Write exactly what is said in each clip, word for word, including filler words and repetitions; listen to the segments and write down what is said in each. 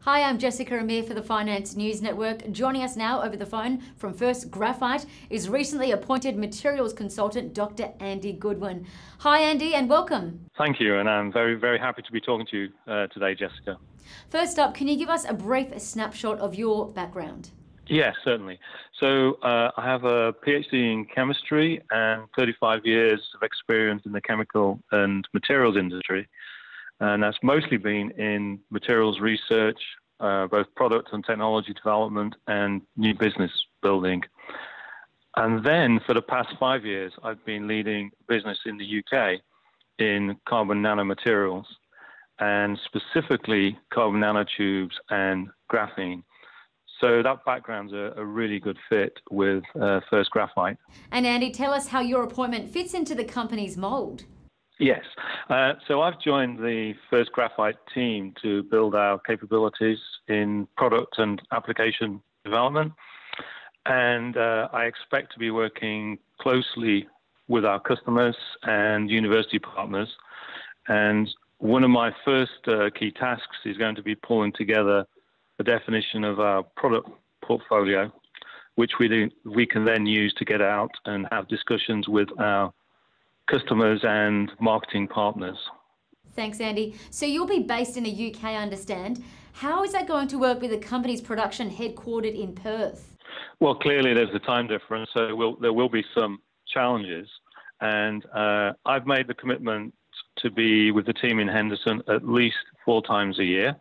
Hi, I'm Jessica Amir for the Finance News Network. Joining us now over the phone from First Graphite is recently appointed materials consultant Doctor Andy Goodwin. Hi Andy, and welcome. Thank you, and I'm very, very happy to be talking to you uh, today, Jessica. First up, can you give us a brief snapshot of your background? Yes, certainly. So uh, I have a PhD in chemistry and thirty-five years of experience in the chemical and materials industry. And that's mostly been in materials research, uh, both product and technology development and new business building. And then for the past five years, I've been leading business in the U K in carbon nanomaterials, and specifically carbon nanotubes and graphene. So that background's a, a really good fit with uh, First Graphite. And Andy, tell us how your appointment fits into the company's mould. Yes. Uh, so I've joined the First Graphite team to build our capabilities in product and application development. And uh, I expect to be working closely with our customers and university partners. And one of my first uh, key tasks is going to be pulling together a definition of our product portfolio, which we, do, we can then use to get out and have discussions with our customers and marketing partners. Thanks, Andy. So you'll be based in the U K, I understand. How is that going to work with the company's production headquartered in Perth? Well, clearly there's a time difference, so we'll, there will be some challenges. And uh, I've made the commitment to be with the team in Henderson at least four times a year.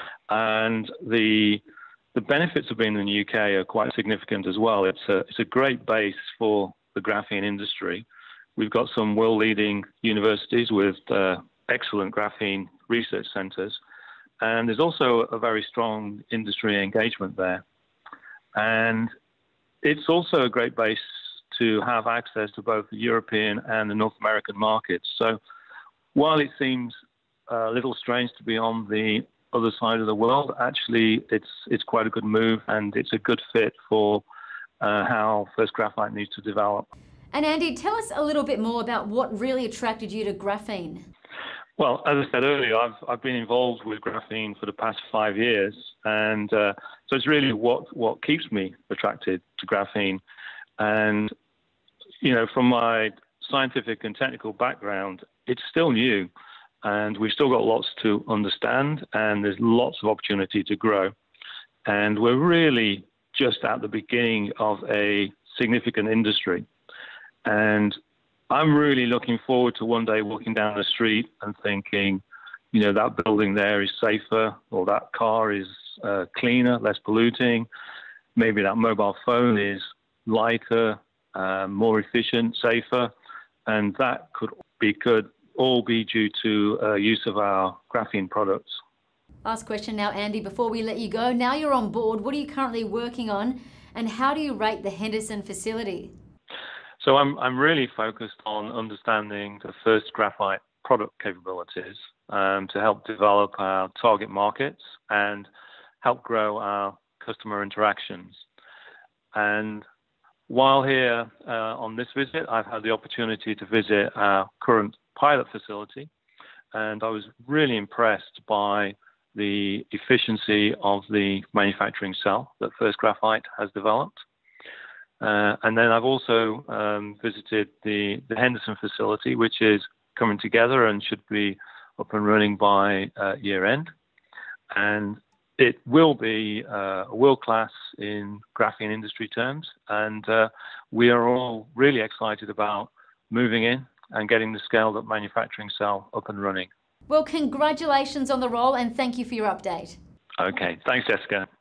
And the the benefits of being in the U K are quite significant as well. It's a, it's a great base for the graphene industry. We've got some world-leading universities with uh, excellent graphene research centers, and there's also a very strong industry engagement there. And it's also a great base to have access to both the European and the North American markets. So while it seems a little strange to be on the other side of the world, actually it's it's quite a good move, and it's a good fit for uh, how First Graphite needs to develop. And Andy, tell us a little bit more about what really attracted you to graphene. Well, as I said earlier, I've I've been involved with graphene for the past five years, and uh, so it's really what what keeps me attracted to graphene. And you know, from my scientific and technical background, it's still new, and we've still got lots to understand, and there's lots of opportunity to grow. And we're really just at the beginning of a significant industry. And I'm really looking forward to one day walking down the street and thinking, you know, that building there is safer, or that car is uh, cleaner, less polluting. Maybe that mobile phone is lighter, uh, more efficient, safer. And that could be could all be due to uh, use of our graphene products. Last question now, Andy, before we let you go. Now you're on board, what are you currently working on, and how do you rate the Henderson facility? So I'm I'm really focused on understanding the First Graphite product capabilities um, to help develop our target markets and help grow our customer interactions. And while here uh, on this visit, I've had the opportunity to visit our current pilot facility, and I was really impressed by the efficiency of the manufacturing cell that First Graphite has developed. Uh, and then I've also um, visited the, the Henderson facility, which is coming together and should be up and running by uh, year end. And it will be uh, world-class in graphene industry terms. And uh, we are all really excited about moving in and getting the scaled-up manufacturing cell up and running. Well, congratulations on the role, and thank you for your update. Okay, thanks, Jessica.